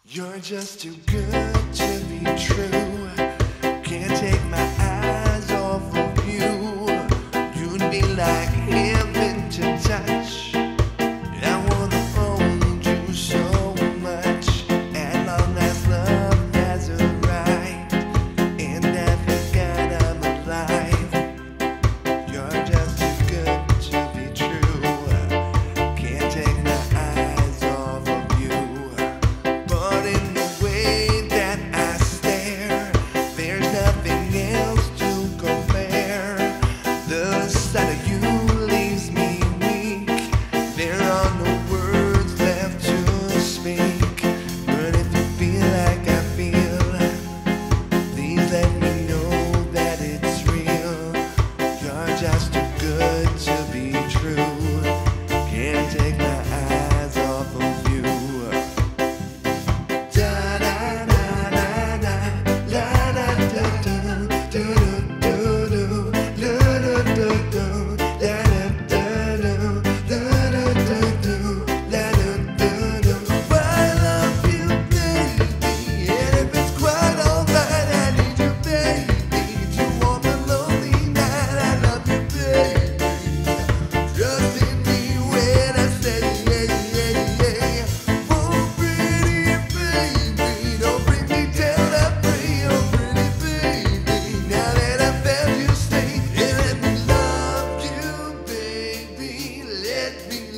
You're just too good to be true. Can't take my eyes off of you. You'd be like heaven to touch. I wanna hold you so much. As long as love has arrived, and I forgot I'm alive. You're just too good to be true. Can't take my eyes off of you. But in the way that I stare, there's nothing else to compare. The sight of you leaves me weak. There are no words left to speak. But if you feel like I feel, please let me know that it's real. You're just too good to be true. Can't take my eyes off of you.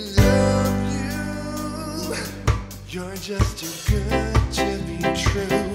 You're just too good to be true.